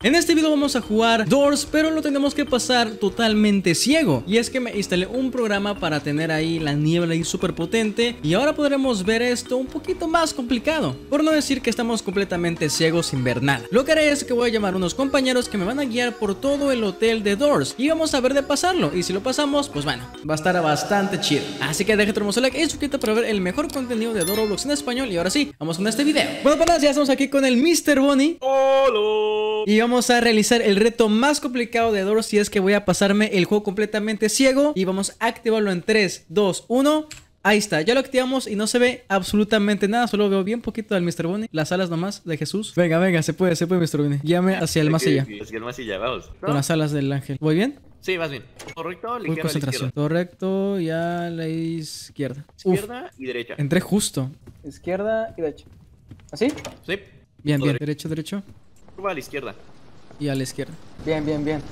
En este video vamos a jugar Doors, pero lo tenemos que pasar totalmente ciego. Y es que me instalé un programa para tener ahí la niebla ahí súper potente. Y ahora podremos ver esto un poquito más complicado, por no decir que estamos completamente ciegos sin ver nada. Lo que haré es que voy a llamar a unos compañeros que me van a guiar por todo el hotel de Doors y vamos a ver de pasarlo. Y si lo pasamos, pues bueno, va a estar bastante chido. Así que déjate un hermoso like y suscríbete para ver el mejor contenido de Roblox en español. Y ahora sí, vamos con este video. Bueno, para ya estamos aquí con el Mr. Bonnie. ¡Hola! Y vamos a realizar el reto más complicado de Doors, y es que voy a pasarme el juego completamente ciego. Y vamos a activarlo en 3, 2, 1. Ahí está, ya lo activamos y no se ve absolutamente nada. Solo veo bien poquito al Mr. Bonnie. Las alas nomás de Jesús. Venga, venga, se puede, Mr. Bonnie. Guíame hacia el más allá. Hacia el más allá, vamos. Con las alas del ángel. ¿Voy bien? Sí, vas bien. Correcto, Full ligero a la concentración. izquierda. Correcto, y a la izquierda. Izquierda y derecha. Entré justo. Izquierda y derecha. ¿Así? Sí. Bien, Todo bien. Derecho, derecho. Curva a la izquierda. Y a la izquierda. Bien, bien, bien.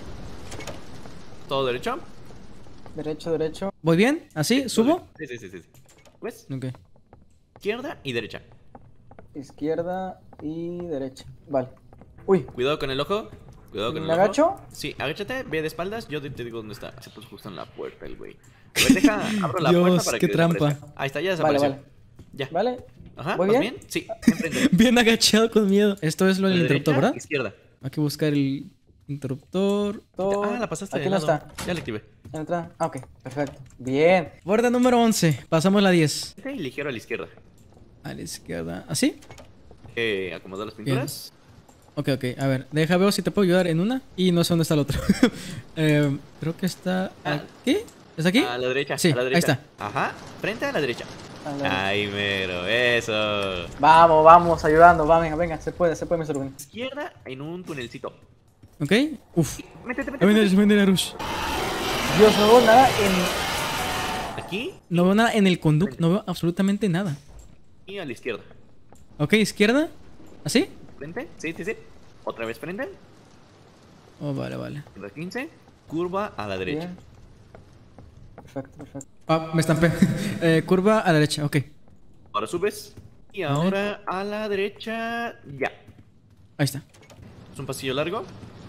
Todo derecho. Derecho, derecho. ¿Voy bien? ¿Así? ¿Subo? Sí, sí, sí, sí. ¿Ves? Ok. Izquierda y derecha. Izquierda y derecha. Vale. Uy, Cuidado con el ojo. Cuidado con el ¿me ojo. agacho? Sí, agáchate, ve de espaldas. Yo te digo dónde está. Se puso justo en la puerta el güey. A ver, deja, abro la Dios, puerta para qué que trampa. desaparezca. Ahí está, ya Vale, desapareció. vale. Ya. Vale. Ajá, ¿Voy ¿vas bien? bien? Sí, enfrente. Bien agachado con miedo. Esto es lo del Derecha, interruptor, ¿verdad? Izquierda. Hay que buscar el interruptor. Todo. Ah, la pasaste Aquí de no lado. está. Ya la activé. Entra. Ah, ok. Perfecto. Bien. Puerta número 11. Pasamos la 10. Y ligero a la izquierda. A la izquierda. ¿Así? Acomodar las pinturas. Ok, ok. A ver, deja ver si te puedo ayudar en una. Y no sé dónde está la otra. Creo que está aquí. ¿Es aquí? A la derecha. Sí, a la ahí derecha. está. Ajá, frente a la derecha. A ver. Ahí mero, eso. Vamos, vamos, ayudando. Va, venga, venga. Se puede, Mr. Bonnie. Izquierda en un tunelcito. Ok. Uf. Métete, Ahí métete. viene la Rush. Dios, no veo nada en... Aquí No veo nada en el conducto. No veo absolutamente nada. y a la izquierda. Ok, izquierda. ¿Así? Frente, sí, sí, sí. Otra vez frente. Oh, vale, vale. Izquierda 15. Curva a la derecha. Bien. Perfecto, perfecto. Ah, me estampé. Curva a la derecha, ok. Ahora subes. Y ahora a la derecha. Ya. Ahí está. Es un pasillo largo.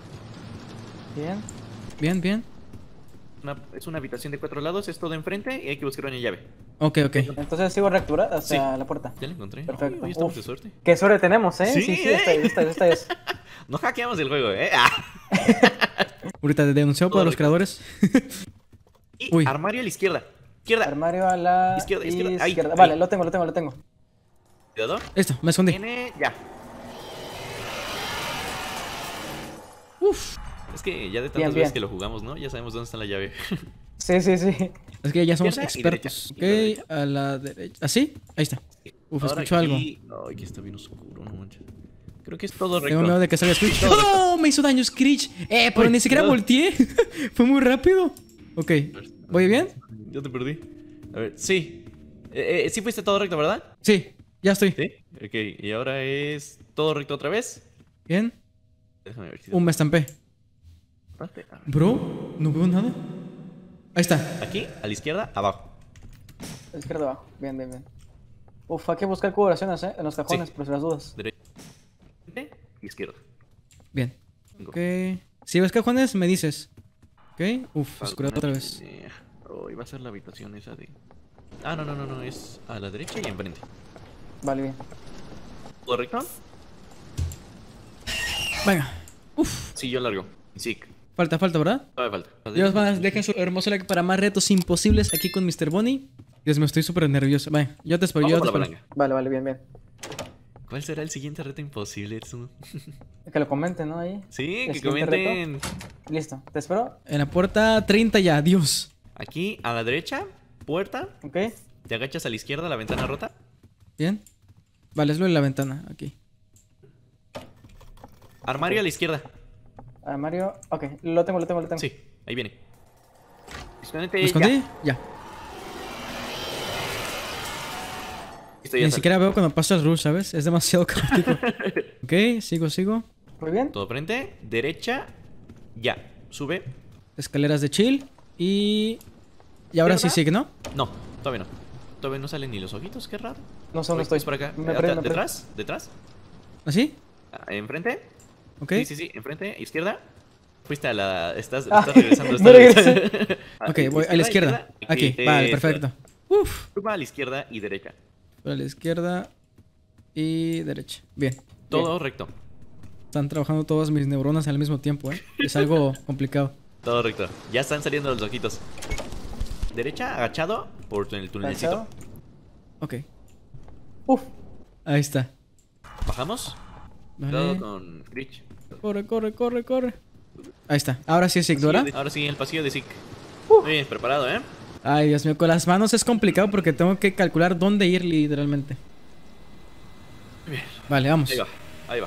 Bien. Bien, bien. Es una habitación de 4 lados. Es todo enfrente y hay que buscar una llave. Ok, ok. Entonces sigo recto, ¿verdad? Hacia Sí. la puerta. Ya la encontré. Perfecto. Ay, hoy estamos Uf. de suerte. Qué suerte tenemos, ¿eh? Sí, sí, esta es. No hackeamos el juego, Ahorita te denunció por los creadores. Y Uy. armario a la izquierda. Izquierda. Armario a la Izquierda, izquierda. Ahí, ahí. Vale, lo tengo. Cuidado. Esto, me escondí. Tiene. Ya. Uf. Es que ya de tantas Bien, veces bien. que lo jugamos, ¿no? Ya sabemos dónde está la llave. Sí, sí, sí. Es que ya somos Izquierda y expertos. derecha. Ok, a la derecha. ¿Así? Ahí está. Uf, Ahora escucho algo. aquí- Ay, que está bien oscuro, no manches. Creo que es todo recto. Tengo miedo de que salga Screech. Todo recto. ¡No! Me hizo daño Screech. Pero Uy, ni siquiera cuidado. volteé. Fue muy rápido. Ok. ¿Voy bien? Yo te perdí. A ver, sí. Sí fuiste todo recto, ¿verdad? Sí, ya estoy. Sí. Ok, y ahora es todo recto otra vez. Bien. Déjame ver si... Me estampé. A ver. Bro, no veo nada. Ahí está. Aquí, a la izquierda, abajo. Izquierda abajo. Bien, bien, bien. Uf, hay que buscar coloraciones, ¿eh? En los cajones, Sí. por si las dudas. Derecha, izquierda. Bien. Cinco. Ok. Si ves cajones, me dices. Ok. Uf, oscuridad otra vez. Oh, iba a ser la habitación esa de... Ah, no, es a la derecha y enfrente. Vale, bien. ¿Todo recto? Venga. Uf. Sí, yo largo. Sí, Falta, ¿verdad? todavía falta. Dios, más, dejen su hermoso like para más retos imposibles aquí con Mr. Bonnie. Dios mío, estoy súper nervioso. Vaya, yo te espero, Vamos yo te por la espero. palanca. Vale, bien, bien. ¿Cuál será el siguiente reto imposible, Ersu? Que lo comenten, ¿no? Ahí. Sí, El que siguiente comenten. Listo. ¿Te espero? En la puerta 30 ya, Dios. Aquí, a la derecha, puerta. Ok. Te agachas a la izquierda, la ventana rota. Bien. Vale, es lo de la ventana, aquí. Armario a la izquierda. Armario. Ok, lo tengo. Sí, ahí viene. Escóndete ¿Me escondí? ya. Ya. Listo, ya Ni sale. siquiera veo cuando pasa el rush, ¿sabes? Es demasiado caótico. Ok, sigo. Muy bien. Todo frente, derecha, ya. Sube. Escaleras de chill. Y ahora sí ¿Izquierda? sigue, ¿no? No, todavía no. Todavía no salen ni los ojitos, qué raro. No sé dónde Ojitos estoy. por acá. Me prendo. ¿Detrás? ¿Detrás? ¿Así? Enfrente. ¿Ok? Sí, sí, sí, enfrente, izquierda. Fuiste a la... Estás regresando. Me regresé. Ok, voy a la izquierda. Aquí, vale, perfecto. Uf. Tú vas a la izquierda y derecha. A la izquierda y derecha. Bien. Todo recto. Están trabajando todas mis neuronas al mismo tiempo, ¿eh? Es algo complicado. Todo recto. Ya están saliendo los ojitos. Derecha, agachado por el tunelcito. ¿Agachado? Ok. Uf. Ahí está. Bajamos. Cuidado Vale. con Glitch. Corre, corre, corre, corre. Ahí está. Ahora sí es Sigdora. Ahora sí, el pasillo de Zik. Muy bien, preparado, ¿eh? Ay, Dios mío, con las manos es complicado porque tengo que calcular dónde ir literalmente. Bien. Vale, vamos. Ahí va, ahí va.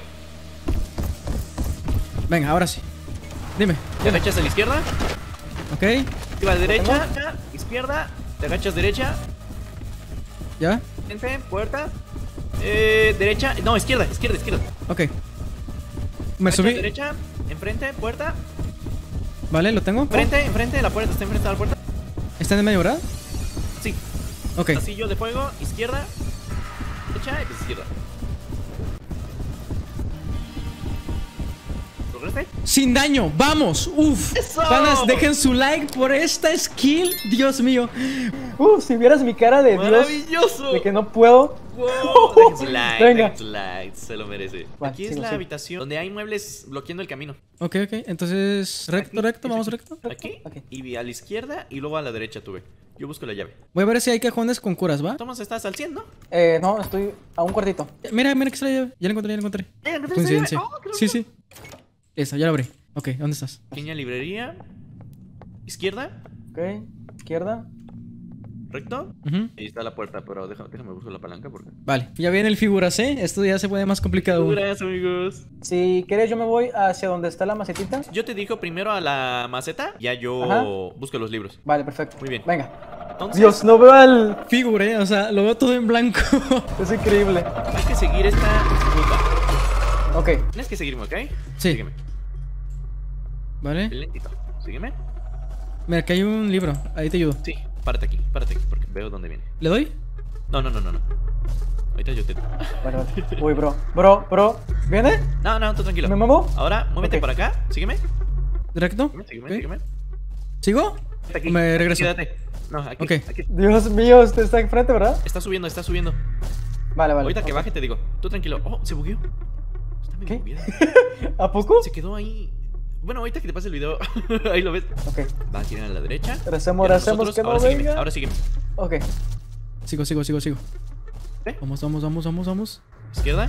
Venga, ahora sí. Dime. Te agachas a la izquierda. Ok. Te vas derecha, izquierda. Te agachas derecha. ¿Ya? Frente, puerta. Derecha. No, izquierda, izquierda, izquierda. Ok. Me Agachas subí. derecha, enfrente, puerta. Vale, lo tengo. Enfrente, la puerta está enfrente de la puerta. ¿Está en el medio, verdad? Sí. Ok. Pasillo de fuego, izquierda. Derecha y pues izquierda. ¿Correste? Sin daño, vamos. Uf. ¡Eso! Panas, dejen su like por esta skill. Dios mío. Si vieras mi cara de Dios. ¡Maravilloso! De que no puedo. Wow, dejen su like, Venga. dejen su like, se lo merece. Vale, Aquí es sigo, la sigo. habitación donde hay muebles bloqueando el camino. Ok, ok. Entonces, recto, Aquí, recto, vamos recto. Aquí, Ok. y a la izquierda y luego a la derecha tuve. Yo busco la llave. Voy a ver si hay cajones con curas, ¿va? Tomás, estás al 100, ¿no? No, estoy a un cuartito. Mira, mira que está la llave. Ya la encontré, ya la encontré. Coincidencia. Sí, sí. Esa, ya la abrí. Ok, ¿dónde estás? Pequeña librería. Izquierda, Ok. Izquierda. recto. Ujú. Ahí está la puerta, pero déjame buscar la palanca porque... Vale, ya viene el figuras, ¿eh? Esto ya se pone más complicado aún. Gracias, amigos. Si quieres, yo me voy hacia donde está la macetita. Yo te dijo primero a la maceta, ya yo Ajá. busco los libros. Vale, perfecto. Muy bien. Venga. Entonces, Dios, no veo al. Figure, o sea, lo veo todo en blanco. Es increíble. hay que seguir esta ruta. Ok. Tienes que seguirme, ¿ok? Sí. Sígueme. Vale. Lentito. Sígueme. Mira, aquí hay un libro. Ahí te ayudo. Sí, párate aquí, porque veo dónde viene. ¿Le doy? No. Ahorita yo te... Vale, vale. Uy, bro. ¿Viene? No, tú tranquilo. ¿Me muevo? Ahora, muévete Ok. por acá. Sígueme. ¿Directo? Sígueme, Ok. sígueme. ¿Sigo? Está aquí. Me regreso. Quédate. No, aquí. Ok. Aquí. Dios mío, usted está enfrente, ¿verdad? Está subiendo, está subiendo. Vale. Ahorita que ok. baje te digo. Tú tranquilo. Oh, se bugueó. Está medio ¿Qué? bugueado. ¿A poco? Se quedó ahí. Bueno, ahorita que te pase el video, ahí lo ves. Ok. Va a girar a la derecha. Recemos Y ahora nosotros, que no ahora sígueme, venga. ahora sígueme. Ok. Sigo. ¿Eh? Vamos. Izquierda.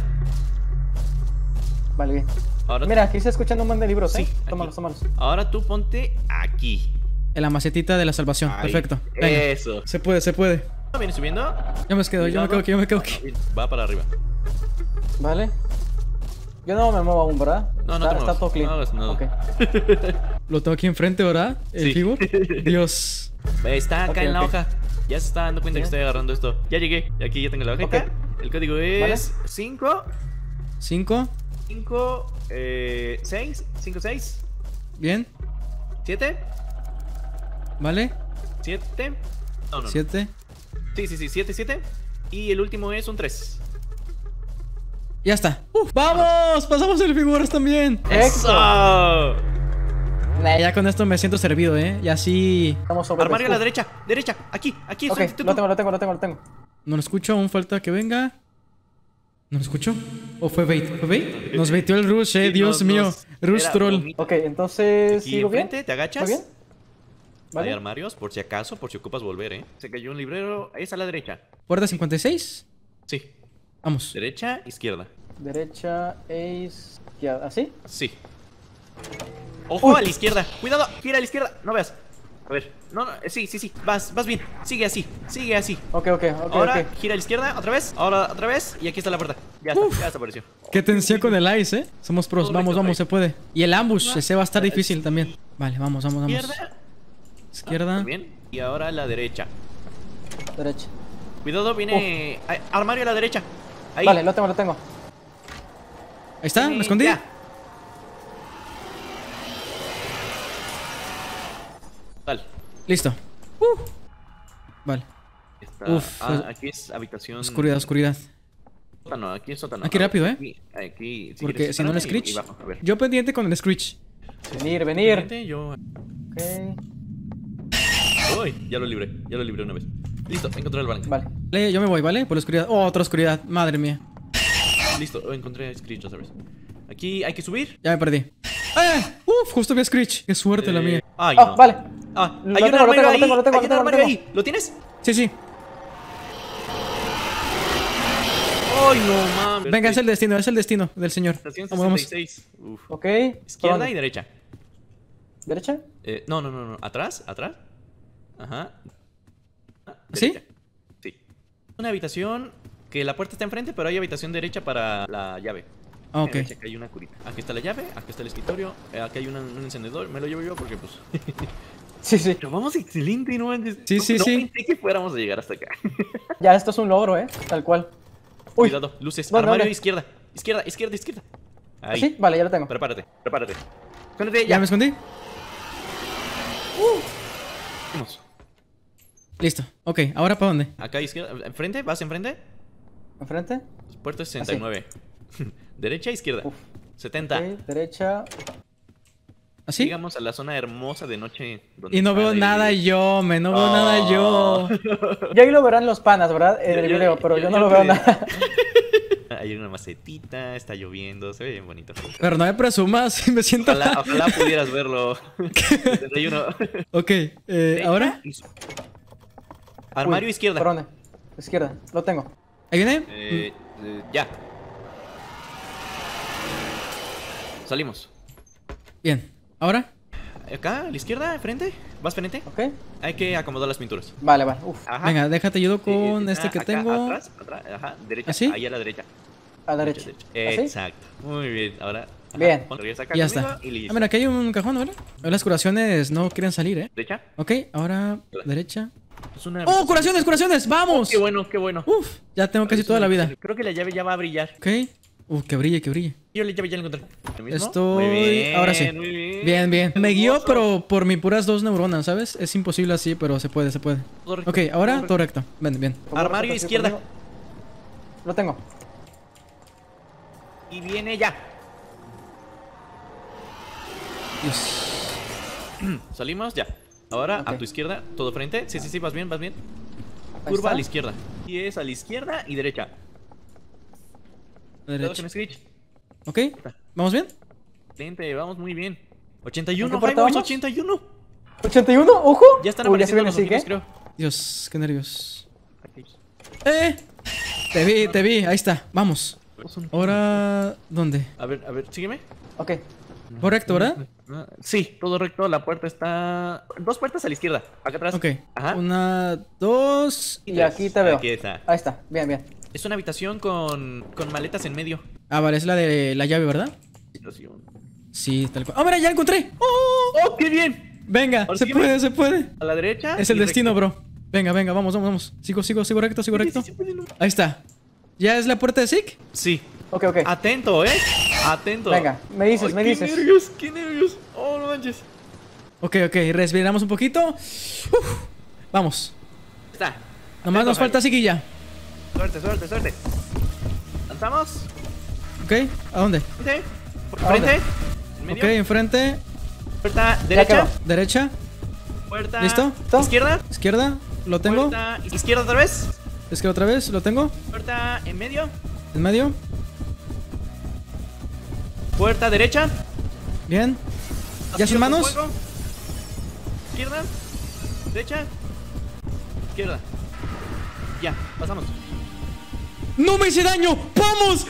Vale, bien. Ahora, Mira, aquí se escuchan un montón de libros, ¿eh? Sí, aquí. Tómalos. ahora tú ponte aquí. En la macetita de la salvación. Ahí. Perfecto. Venga. Eso. Se puede. Viene subiendo. Yo me quedo Cuidado. aquí. Va para arriba. Vale. Yo no me muevo aún, ¿verdad? No, no está, te está muevas. todo clean. No hagas nada. Ok. Lo tengo aquí enfrente, ¿verdad? El Sí. figur. Dios. Está acá Ok, en la ok. hoja. Ya se está dando cuenta que Bien. estoy agarrando esto. Ya llegué. Y aquí ya tengo la hojita. Ok. El código es 5, 5. 6, 6, Bien. 7, Vale. 7. No. 7. Sí, 7. Y el último es un 3. Ya está. ¡Vamos! Pasamos el figuras también. ¡Eso! Ya con esto me siento servido, ¿eh? Y así... Estamos sobre Armario a la el derecha. Derecha. Aquí. Ok, Tú. lo tengo. No lo escucho, aún falta que venga. ¿No lo escucho? ¿O fue bait? ¿Fue bait? Nos baiteó el Rush, Sí, Dios mío. Rush era troll. bromita. Ok, entonces. Aquí ¿Sigo bien? enfrente, te agachas. ¿Está bien? Hay Vale. armarios, por si acaso, por si ocupas volver, ¿eh? Se cayó un librero. Es a la derecha. Puerta 56. Sí. Vamos. Derecha, izquierda. Derecha, izquierda. ¿Así? Sí. Ojo a la izquierda. Cuidado, gira a la izquierda. No veas. A ver. No. Sí. Vas bien. Sigue así. Ok. Ahora gira a la izquierda, otra vez. Ahora otra vez. Y aquí está la puerta. Ya está, ya desapareció. Qué tensión con el ice, ¿eh? Somos pros. Correcto, Vamos, ahí. se puede. Y el ambush, ese va a estar difícil también. Vale, vamos. Izquierda. Izquierda. Muy bien. Y ahora la derecha. Derecha. Cuidado, viene. Armario a la derecha. Ahí. Vale, lo tengo. Ahí está, me escondí. Ya. Vale. Listo. Vale. Está- Uf, aquí es habitación. Oscuridad. sótano, aquí es sótano. Aquí rápido, Aquí, si Porque quieres, si no el espérame y Screech. bajo, a ver. Yo pendiente con el Screech. Venir, venir. Pendiente, yo... Ok. Uy, ya lo libré una vez. Listo, encontré el banco. Vale. Yo me voy, ¿vale? Por la oscuridad. Oh, otra oscuridad. Madre mía. Listo, encontré a Screech otra vez. Aquí hay que subir. Ya me perdí. Uf, justo vi a Screech. Qué suerte la mía. Ay, Ah, no. vale. Ah, Lo hay un tengo, lo armario tengo, ahí. lo tengo, Hay un lo armario tengo. ahí. ¿Lo tienes? Sí. Ay, no mames. Venga, es el destino del señor. Estación Vamos. 66. Uf. Ok. Izquierda ¿Dónde? y derecha. ¿Derecha? No. Atrás. Ajá. ¿Sí? Derecha. Sí. Una habitación que la puerta está enfrente, pero hay habitación derecha para la llave. Ah, ok. Derecha, que hay una curita. Aquí está la llave, aquí está el escritorio, aquí hay un encendedor. Me lo llevo yo porque, pues. Sí. Pero vamos excelente, no manches. Sí, sí, no sí. pensé que fuéramos a llegar hasta acá. Ya, esto es un logro, Tal cual. Uy. Cuidado, luces. ¿Dónde, Armario dónde? izquierda. Izquierda. Ahí. ¿Sí? Vale, ya lo tengo. Prepárate. Escóndete ¿Ya ya. me escondí? Vamos. Listo. Ok, ¿ahora para dónde? Acá izquierda. ¿Enfrente? ¿Vas enfrente? ¿Enfrente? Puerta 69. Derecha, izquierda. Uf. 70. Ok, derecha. ¿Así? Llegamos a la zona hermosa de noche. Donde Y no está veo el- nada yo, no veo nada yo. Ya ahí lo verán los panas, ¿verdad? En el video, pero yo no lo veo nada. Hay una macetita, está lloviendo, se ve bien bonito. Pero no me presumas, me siento mal. Ojalá pudieras verlo. 71. Ok, ¿ahora? Armario Uy, izquierda. ¿Por dónde? Izquierda, lo tengo. ¿Ahí viene? Ya. Salimos. Bien, ¿ahora? Acá, a la izquierda, frente. ¿Vas frente? Ok. Hay que acomodar las pinturas. Vale. Uf. Ajá. Venga, déjate ayudo Sí, con está este que acá, tengo. Atrás, ajá, derecha. ¿Así? Ahí a la derecha. A la derecha. ¿Así? Exacto. Muy bien. Ahora. ajá, Bien. regresa acá Ya conmigo está. Y listo. Ah, mira, aquí hay un cajón, ¿verdad? Las curaciones no quieren salir, Derecha. Ok, ahora derecha. Es una... ¡Oh, curaciones! ¡Vamos! Qué bueno, qué bueno. Uf, ya tengo casi toda la vida. Creo que la llave ya va a brillar. Ok. Que brille. Yo la llave ya la encontré. ¿Lo mismo? Estoy... Muy bien, Ahora sí. muy Bien. Me guió, Hermoso. pero por mis puras 2 neuronas, ¿sabes? Es imposible así, pero se puede. Todo recto, Ok, ahora todo todo recto. Bien. Armario Conmigo. izquierda. Lo tengo. Y viene ya. Dios. Salimos ya. Ahora Ok. a tu izquierda, todo frente. Sí, vas bien. Ahí Curva está. a la izquierda. Y es a la izquierda y derecha. Cuidado Derecha. con Screech. Ok, ¿vamos bien? Excelente, vamos muy bien. 81, ¿En qué parte Highways, vamos? 81. 81, ojo. Ya están Uy, ya se apareciendo viene los así, ojitos, ¿qué? creo. Dios, qué nervios. Aquí. Te vi, ahí está. Vamos. Ahora, ¿dónde? A ver, sígueme. Ok. Correcto, ¿verdad? Sí, todo recto. La puerta está. 2 puertas a la izquierda. Acá atrás. Ok. Ajá. 1, 2. Y aquí te veo. Aquí está. Ahí está. Bien. Es una habitación con maletas en medio. Ah, vale, es la de la llave, ¿verdad? Habitación. Sí, tal cual. ¡Ah, mira, ya la encontré! ¡Oh! ¡Oh, qué bien! Venga, Ahora se sígueme. puede. A la derecha. Es el y destino, recto. bro. Venga, vamos. Sigo recto. Sí, sí, puede, no. Ahí está. ¿Ya es la puerta de Zeke? Sí. Ok. Atento, Atento. Venga, me dices. Qué nervios. Oh, no manches. Ok, respiramos un poquito. Uf, vamos. Está. Nomás Atento, nos falta Jaime. Zeke y ya. Suerte. ¿Lanzamos? Ok, ¿a dónde? Frente. ¿A dónde? Frente. En medio. Ok, enfrente. Puerta derecha. quedó. Derecha. Puerta. ¿Listo? Izquierda. Izquierda. Lo tengo. Puerta izquierda otra vez. Izquierda otra vez. Lo tengo. Puerta en medio. En medio. Puerta derecha. Bien. ¿Ya Pasillo sus con manos? fuego. Izquierda. Derecha. Izquierda. Ya, pasamos. ¡No me hice daño! ¡Vamos!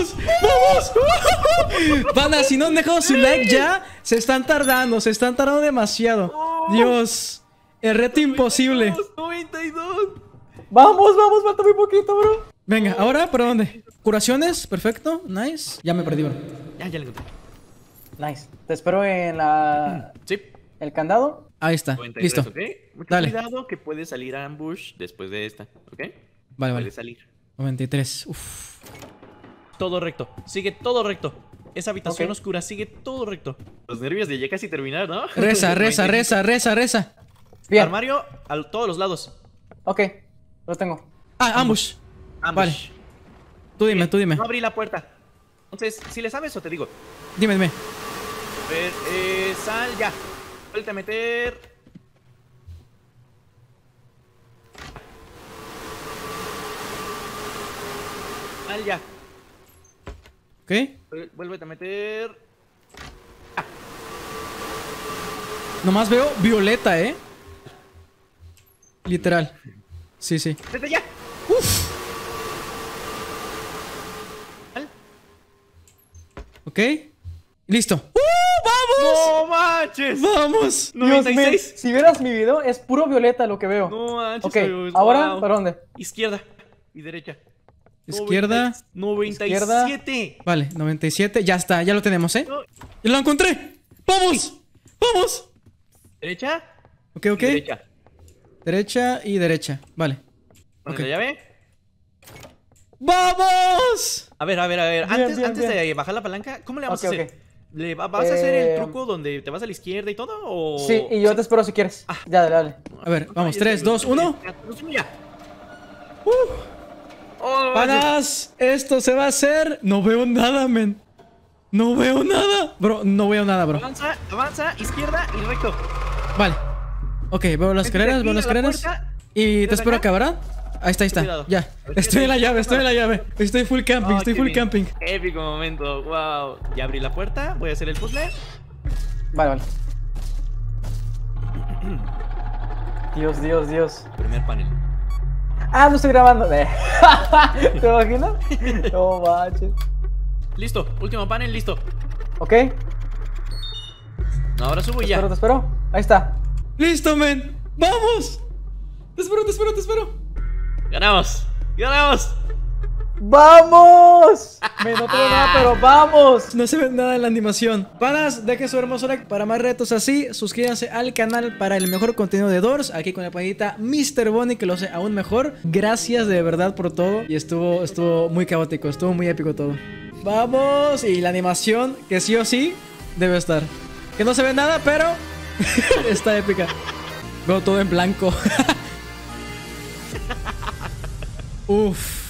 Banda, si no han dejado su like ya, se están tardando demasiado. Dios, el reto imposible. 92. Vamos, falta muy poquito, bro. Venga, ¿ahora para dónde? Curaciones, perfecto, nice. Ya me perdí, bro. Ya le encontré. Nice. Te espero en la... Sí. el candado. Ahí está, 93, listo. ¿ok? Mucho Dale. cuidado que puede salir ambush después de esta, ¿ok? Vale. Puede salir. 93, uff. Todo recto. Sigue todo recto. Esa habitación Ok. oscura sigue todo recto. Los nervios de ya casi terminar, ¿no? Reza. Bien. Armario a todos los lados. Ok. Lo tengo. Ah, ambush. Ambush. Vale. Tú dime, tú dime. No abrí la puerta. Entonces, si le sabes o te digo. Dime, dime. A ver, sal ya. Vuelve a meter. Sal ya. ¿Ok? Vuelve a meter. Nomás veo violeta, ¿eh? Literal. Sí, sí. ¡Vete ya! Uf. Sal. ¿Ok? Listo. ¡Vamos! ¡No manches! ¡Vamos! Dios, 96. si vieras mi video, es puro violeta lo que veo. No manches. Ok, amigos, ahora, wow. ¿para dónde? Izquierda y derecha. Izquierda. 97. Vale, 97. Ya está, ya lo tenemos, ¿eh? No. ¡Ya lo encontré! ¡Vamos! ¡Vamos! Derecha. Ok, ok. Y derecha. Derecha y derecha. Vale. Ponle Ok. la llave. ¡Vamos! A ver. Bien, Antes, bien, antes bien. de bajar la palanca, ¿cómo le vamos a Ok, hacer? ok. ¿Vas a hacer el truco donde te vas a la izquierda y todo? ¿O...? Sí, y yo te espero si quieres. Ya, dale, dale. A ver, vamos. Ay, 3, 2, 1. Ya. Oh, ¡Panas! Esto se va a hacer. No veo nada, men. No veo nada. Bro, no veo nada, bro. Avanza, izquierda y recto. Vale. Ok, veo las escaleras, veo las escaleras. Y te espero acá, ¿verdad? Ahí está, ahí está. Cuidado. Ya. A ver, Estoy en la llave, estoy en la llave. Estoy full camping, Oh, estoy qué full bien. camping. Épico momento, wow. Ya abrí la puerta, voy a hacer el puzzle. Vale, vale. Dios. Primer panel. Ah, no estoy grabando. ¿Te imaginas? No manches. Listo, último panel, listo. Ok, Ahora subo y ya. te espero. Ahí está. ¡Listo, men! ¡Vamos! Te espero, te espero, te espero. ¡Ganamos! ¡Vamos! Me no tengo nada, pero ¡vamos! No se ve nada en la animación. Panas, dejen su hermoso like para más retos así. Suscríbanse al canal para el mejor contenido de Doors. Aquí con la panita Mr. Bonnie, que lo hace aún mejor. Gracias de verdad por todo. Y estuvo muy caótico, estuvo muy épico todo. Vamos. Y la animación, que sí o sí debe estar. Que no se ve nada, pero está épica. Veo todo en blanco. Uf.